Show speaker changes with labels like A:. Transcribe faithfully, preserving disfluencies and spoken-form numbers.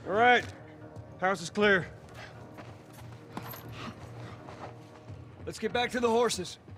A: All right. House is clear.
B: Let's get back to the horses.